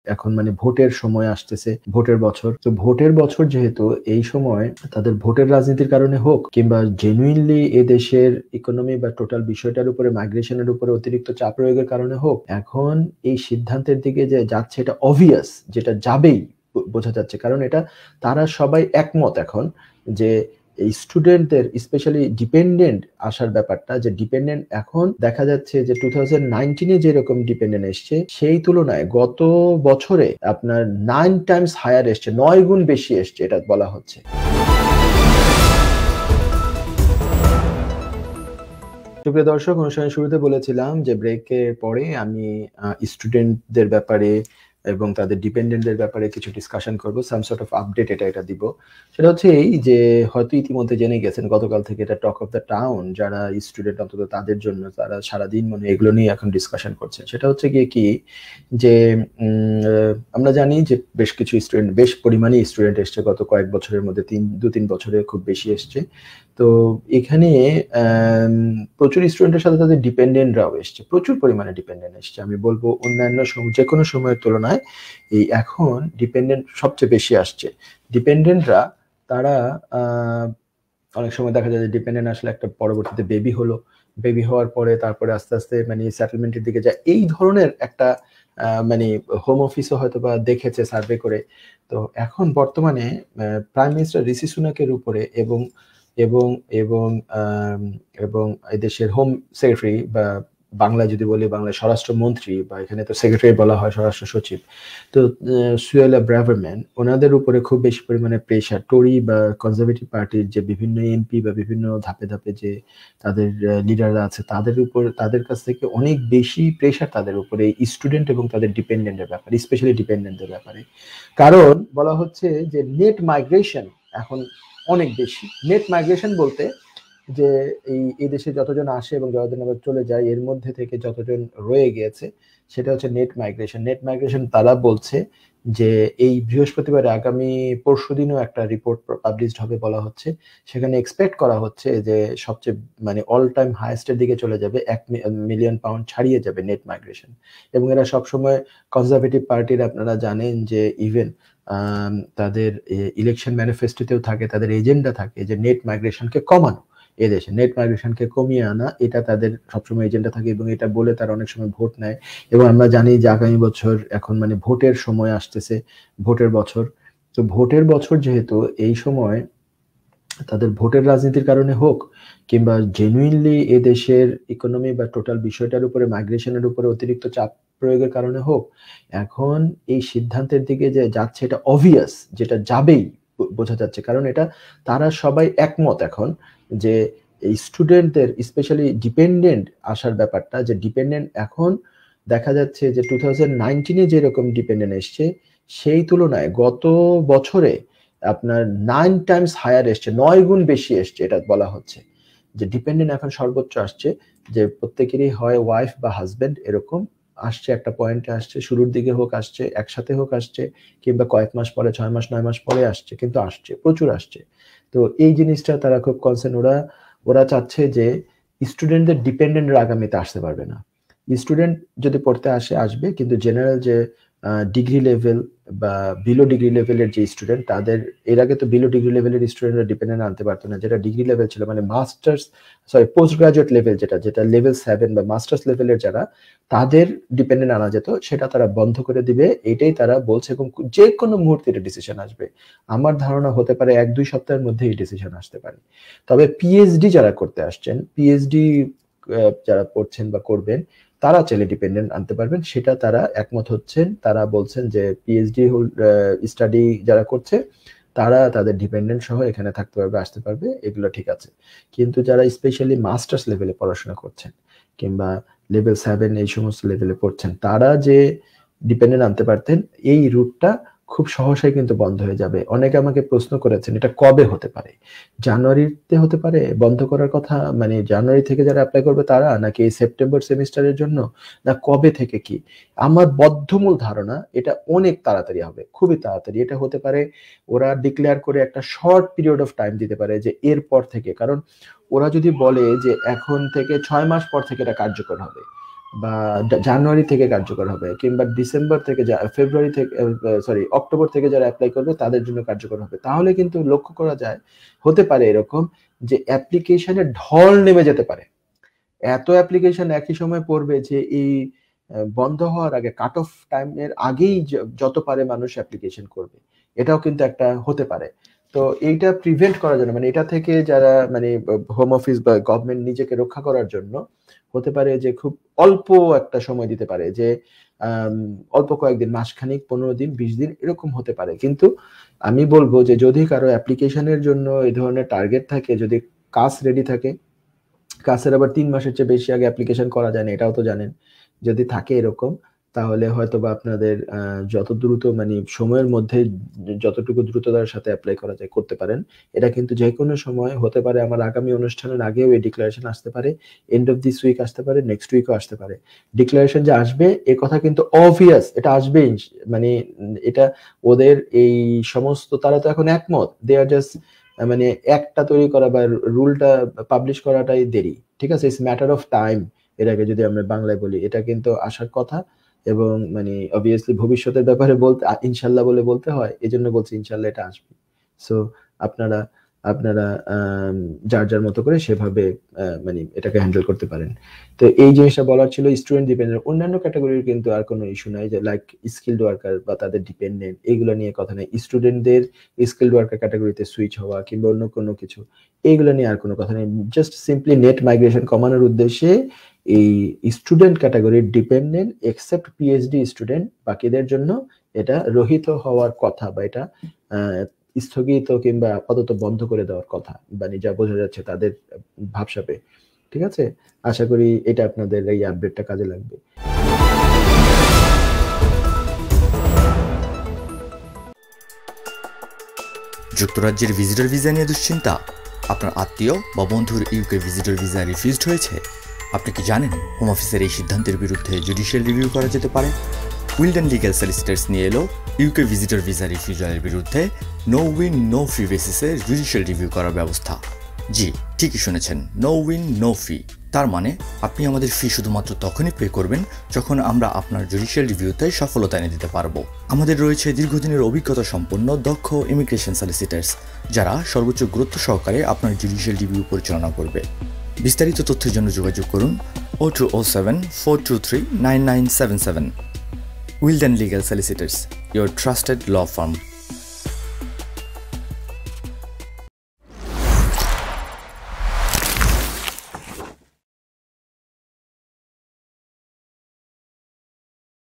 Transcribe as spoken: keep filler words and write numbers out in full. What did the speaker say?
এখন মানে ভোটের সময় আসতেছে, ভোটের বছর। তো ভোটের বছর যেহেতু এই সময় তাদের ভোটের রাজনীতির কারণে হোক কিংবা জেনুইনলি এ দেশের ইকোনমি বা টোটাল বিষয়টার উপরে মাইগ্রেশনের উপরে অতিরিক্ত চাপ প্রয়োগের কারণে হোক, এখন এই সিদ্ধান্তের দিকে যে যাচ্ছে এটা অবভিয়াস, যেটা যাবেই বোঝা যাচ্ছে। কারণ এটা তারা সবাই একমত এখন যে এই স্টুডেন্টদের স্পেশালি ডিপেন্ডেন্ট আসার ব্যাপারটা, যে ডিপেন্ডেন্ট এখন দেখা যাচ্ছে যে টু থাউজেন্ড নাইনটিনে যেরকম ডিপেন্ডেন্ট এসছে সেই তুলনায় গত বছরে আপনার নাইন টাইমস হায়ার এসছে, নয় গুণ বেশি এসছে এটা বলা হচ্ছে। সুপ্রিয় দর্শক, অনুষ্ঠানের শুরুতে বলেছিলাম যে ব্রেকের পরে আমি স্টুডেন্টদের ব্যাপারে এবং তাদের ডিপেন্ডেন্টদের ব্যাপারে কিছু ডিসকাশন করব, সাম সর্ট অফ আপডেট এটা এটা দিব। সেটা হচ্ছে এই যে হয়তো ইতিমধ্যে জেনে গেছেন গতকাল থেকে এটা টক অফ দ্য টাউন, যারা স্টুডেন্ট অন্তত তাদের জন্য, তারা সারাদিন মানে এগুলো নিয়ে এখন ডিসকাশন করছেন। সেটা হচ্ছে গিয়ে কি যে আমরা জানি যে বেশ কিছু স্টুডেন্ট, বেশ পরিমাণে স্টুডেন্ট এসছে গত কয়েক বছরের মধ্যে, তিন দু তিন বছরে খুব বেশি এসছে। তো এখানে প্রচুর স্টুডেন্টের সাথে তাদের ডিপেন্ডেন্টরাও এসছে, প্রচুর পরিমাণে ডিপেন্ডেন্ট এসছে। আমি বলবো অন্যান্য যে কোনো সময়ের তুলনায় এই এখন ডিপেন্ডেন্ট সবচেয়ে বেশি আসছে। ডিপেন্ডেন্টরা তারা অনেক সময় দেখা যায় যে ডিপেন্ডেন্ট আসলে একটা পরবর্তীতে বেবি হলো, বেবি হওয়ার পরে তারপরে আস্তে আস্তে মানে সেটেলমেন্টের দিকে যায়, এই ধরনের একটা মানে হোম অফিসও হয়তো বা দেখেছে সার্ভে করে। তো এখন বর্তমানে প্রাইম মিনিস্টার ঋষি সুনাকের উপরে এবং এবং এবং এবং দেশের হোম সেক্রেটারি বা বাংলায় যদি বলি বাংলায় স্বরাষ্ট্রমন্ত্রী, বা এখানে তো সেক্রেটারি বলা হয় স্বরাষ্ট্র সচিব, তো সুয়েলা ব্রাভারম্যান, ওনাদের উপরে খুব বেশি পরিমাণে প্রেশার, টোরি বা কনজারভেটিভ পার্টির যে বিভিন্ন এমপি বা বিভিন্ন ধাপে ধাপে যে তাদের লিডাররা আছে তাদের উপর, তাদের কাছ থেকে অনেক বেশি প্রেশার তাদের উপরে স্টুডেন্ট এবং তাদের ডিপেন্ডেন্টের ব্যাপারে, স্পেশালি ডিপেন্ডেন্টদের ব্যাপারে। কারণ বলা হচ্ছে যে নেট মাইগ্রেশন এখন অনেক বেশি। নেট মাইগ্রেশন বলতে যে এই এই দেশে যতজন আসে এবং যতজন আবার চলে যায় এর মধ্যে থেকে যতজন রয়ে গিয়েছে সেটা হচ্ছে নেট মাইগ্রেশন। নেট মাইগ্রেশন তারা বলছে যে এই বৃহস্পতিবার আগামী পরশু দিনও একটা রিপোর্ট পাবলিশড হবে বলা হচ্ছে। সেখানে এক্সপেক্ট করা হচ্ছে যে সবচেয়ে মানে অল টাইম হাইয়েস্টের দিকে চলে যাবে, এক মিলিয়ন পাউন্ড ছাড়িয়ে যাবে নেট মাইগ্রেশন। এবং এরা সবসময় কনজারভেটিভ পার্টির, আপনারা জানেন যে ইভেন তাদের ইলেকশন ম্যানিফেস্টোতেও থাকে, তাদের এজেন্ডা থাকে যে নেট মাইগ্রেশনকে কমানো, এদেশে নেট মাইগ্রেশনকে কমিয়ে আনা, এটা তাদের সবসময় এজেন্ডা থাকে এবং এটা বলে তারা অনেক সময় ভোট নেয়। এবং আমরা জানি যে আগামী বছর এখন মানে ভোটের সময় আসতেছে, ভোটের বছর। তো ভোটের বছর যেহেতু এই সময় তাদের ভোটের রাজনীতির কারণে হোক কিংবা জেনুইনলি এ দেশের ইকোনমি বা টোটাল বিষয়টার উপরে মাইগ্রেশনের উপরে অতিরিক্ত চাপ প্রয়োগের কারণে হোক, এখন এই সিদ্ধান্তের দিকে যে যাচ্ছে এটা অবভিয়াস, যেটা যাবেই বোঝা যাচ্ছে। কারণ এটা তারা সবাই একমত এখন যে এই স্টুডেন্টদের স্পেশালি ডিপেন্ডেন্ট আসার ব্যাপারটা, যে ডিপেন্ডেন্ট এখন দেখা যাচ্ছে যে টু থাউজেন্ড নাইনটিনে যেরকম ডিপেন্ডেন্ট এসছে সেই তুলনায় গত বছরে আপনার নাইন টাইমস হায়ার এসছে, নয় গুণ বেশি এসছে এটা বলা হচ্ছে। যে ডিপেন্ডেন্ট এখন সর্বোচ্চ আসছে, যে প্রত্যেকেরই হয় ওয়াইফ বা হাজবেন্ড এরকম আসছে, একটা পয়েন্টে আসছে, শুরুর দিকে হোক আসছে, একসাথে হোক আসছে, কিংবা কয়েক মাস পরে, ছয় মাস নয় মাস পরে আসছে, কিন্তু আসছে, প্রচুর আসছে। তো এই জিনিসটা তারা খুব কনসার্ন, ওরা ওরা চাচ্ছে যে স্টুডেন্টদের ডিপেন্ডেন্টরা আগামীতে আসতে পারবে না। স্টুডেন্ট যদি পড়তে আসে আসবে, কিন্তু জেনারেল যে ডিগ্রি লেভেল বা বিলো ডিগ্রি লেভেলের যে স্টুডেন্ট, তাদের এর আগে তো বিলো ডিগ্রি লেভেলের স্টুডেন্টরা ডিপেন্ডেন্ট আনতে পারতো না, যেটা ডিগ্রি লেভেল ছিল মানে masters sorry post graduate level, যেটা যেটা লেভেল সেভেন বা মাস্টার্স লেভেলের যারা, তাদের ডিপেন্ডেন্ট আনা যেত, সেটা তারা বন্ধ করে দিবে, এটাই তারা বলছে। এবং যে কোনো মুহূর্তে এটা ডিসিশন আসবে, আমার ধারণা হতে পারে এক দুই সপ্তাহের মধ্যে এই ডিসিশন আসতে পারে। তবে পিএইচডি যারা করতে আসছেন, পিএইচডি যারা পড়ছেন বা করবেন, তারা চাইলে ডিপেন্ডেন্ট আনতে পারবেন, সেটা তারা একমত হচ্ছেন। তারা বলছেন যে পিএইচডি স্টাডি যারা করছে তারা তাদের ডিপেন্ডেন্ট সহ এখানে থাকতে পারবে, আসতে পারবে, এগুলো ঠিক আছে। কিন্তু যারা স্পেশালি মাস্টার্স লেভেলে পড়াশোনা করছেন কিংবা লেভেল সেভেন এই সমস্ত লেভেলে পড়ছেন, তারা যে ডিপেন্ডেন্ট আনতে পারতেন, এই রুটটা খুব সহসাই কিন্তু বন্ধ হয়ে যাবে। অনেকে আমাকে প্রশ্ন করেছেন এটা কবে হতে পারে, জানুয়ারিতে হতে পারে বন্ধ করার কথা, মানে জানুয়ারি থেকে যারা অ্যাপ্লাই করবে তারা, নাকি এই সেপ্টেম্বর সেমিস্টারের জন্য, না কবে থেকে কি? আমার বদ্ধমূল ধারণা এটা অনেক তাড়াতাড়ি হবে, খুবই তাড়াতাড়ি এটা হতে পারে। ওরা ডিক্লেয়ার করে একটা শর্ট পিরিয়ড অফ টাইম দিতে পারে যে এরপর থেকে, কারণ ওরা যদি বলে যে এখন থেকে ছয় মাস পর থেকে এটা কার্যকর হবে, বা জানুয়ারি থেকে কার্যকর হবে, কিংবা ডিসেম্বর থেকে, ফেব্রুয়ারি থেকে, সরি অক্টোবর থেকে যারা অ্যাপ্লাই করবে তাদের জন্য কার্যকর হবে, তাহলে কিন্তু লক্ষ্য করা যায় হতে পারে এরকম যে অ্যাপ্লিকেশনের ঢল নেমে যেতে পারে। এত অ্যাপ্লিকেশন একই সময় পড়বে যে এই বন্ধ হওয়ার আগে, কাট অফ টাইমের আগেই যত পারে মানুষ অ্যাপ্লিকেশন করবে, এটাও কিন্তু একটা হতে পারে। তো এইটা প্রিভেন্ট করার জন্য, মানে এটা থেকে যারা মানে হোম অফিস বা গভর্নমেন্ট নিজেকে রক্ষা করার জন্য হতে পারে যে খুব অল্প একটা সময় দিতে পারে, যে অল্প কয়েকদিন, মাসখানিক, পনেরো দিন, বিশ দিন এরকম হতে পারে। কিন্তু আমি বলবো যে যদি কারো অ্যাপ্লিকেশনের জন্য এই ধরনের টার্গেট থাকে, যদি কাজ রেডি থাকে, কাজের আবার তিন মাসের চেয়ে বেশি আগে অ্যাপ্লিকেশন করা যায় না, এটাও তো জানেন, যদি থাকে এরকম, তাহলে হয়তো বা আপনাদের যত দ্রুত মানে সময়ের মধ্যে যতটুকু দ্রুততার সাথে অ্যাপ্লাই করা যায় করতে পারেন। এটা কিন্তু যে কোনো সময় হতে পারে, আমার আগামী অনুষ্ঠানের আগেও এই ডিক্লারেশন আসতে পারে, এন্ড অফ দিস উইক আসতে পারে, নেক্সট উইকও আসতে পারে। ডিক্লারেশন যে আসবে এ কথা কিন্তু অবভিয়াস, এটা আসবেই, মানে এটা ওদের এই সমস্ত, তারা তো এখন একমত, দে আর জাস্ট মানে একটা তৈরি করা বা রুলটা পাবলিশ করাটাই দেরি, ঠিক আছে, ইটস ম্যাটার অফ টাইম। এটাকে যদি আমরা বাংলায় বলি, এটা কিন্তু আসার কথা, এবং মানে অবভিয়াসলি ভবিষ্যতের ব্যাপারে বলতে ইনশাল্লাহ বলে বলতে হয়, এই জন্য বলছি ইনশাল্লাহ এটা আসবে। সো আপনারা আপনারা যার যার মতো করে সেভাবে মানে এটাকে হ্যান্ডেল করতে পারেন। তো এই জিনিসটা বলার ছিল। স্টুডেন্ট ডিপেন্ডেন্ট, অন্যান্য ক্যাটাগরির কিন্তু আর কোনো ইস্যু নাই, যে লাইক স্কিলড ওয়ার্কার বা তাদের ডিপেন্ডেন্ট, এইগুলো নিয়ে কথা নেই। স্টুডেন্টদের স্কিলড ওয়ার্কার ক্যাটাগরিতে সুইচ হওয়া কিংবা অন্য কোনো কিছু, এইগুলো নিয়ে আর কোনো কথা নেই। জাস্ট সিম্পলি নেট মাইগ্রেশন কমানোর উদ্দেশ্যে এই স্টুডেন্ট ক্যাটাগরির ডিপেন্ডেন্ট এক্সেপ্ট পিএইচডি স্টুডেন্ট, বাকিদের জন্য এটা রহিত হওয়ার কথা, বা এটা স্থগিত কিংবা আপাতত বন্ধ করে দেওয়ার কথা, মানে যা বোঝা যাচ্ছে তাদের ভাবসাবে। ঠিক আছে, আশা করি এটা আপনাদের এই আপডেটটা কাজে লাগবে। যুক্তরাজ্যের ভিজিটর ভিসা নিয়ে দুশ্চিন্তা? আপনার আত্মীয় বা বন্ধুর ইউকে ভিজিটর ভিসা রিফিউজড হয়েছে? আপনি কি জানেন হোম অফিসের এই সিদ্ধান্তের বিরুদ্ধে জুডিশিয়াল রিভিউ করা যেতে পারে? উইলডেন লিগ্যাল সলিসিটরস নিয়ে এলো ইউকে ভিজিটর ভিসা রিফিউজালের বিরুদ্ধে নো উইন নো ফি বেসিসে জুডিশিয়াল রিভিউ করার ব্যবস্থা। জি, ঠিকই শুনেছেন, নো উইন নো ফি। তার মানে আপনি আমাদের ফি শুধুমাত্র তখনই পে করবেন যখন আমরা আপনার জুডিশিয়াল রিভিউতে সফলতা এনে দিতে পারবো। আমাদের রয়েছে দীর্ঘদিনের অভিজ্ঞতা সম্পন্ন দক্ষ ইমিগ্রেশন সলিসিটার্স, যারা সর্বোচ্চ গুরুত্ব সহকারে আপনার জুডিশিয়াল রিভিউ পরিচালনা করবে। বিস্তারিত তথ্যের জন্য যোগাযোগ করুন O two O seven four two three nine nine seven seven. Wilden legal solicitors, your trusted law firm.